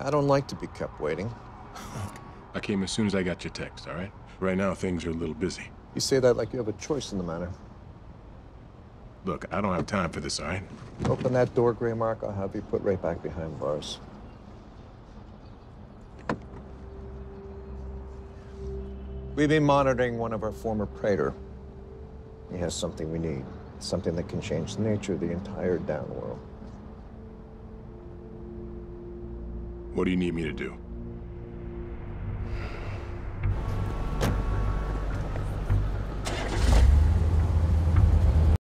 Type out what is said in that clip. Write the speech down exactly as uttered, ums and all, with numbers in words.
I don't like to be kept waiting. I came as soon as I got your text, all right? Right now, things are a little busy. You say that like you have a choice in the matter. Look, I don't have time for this, all right? Open that door, Gray Mark. I'll have you put right back behind bars. We've been monitoring one of our former Praetor. He has something we need. Something that can change the nature of the entire downworld. What do you need me to do?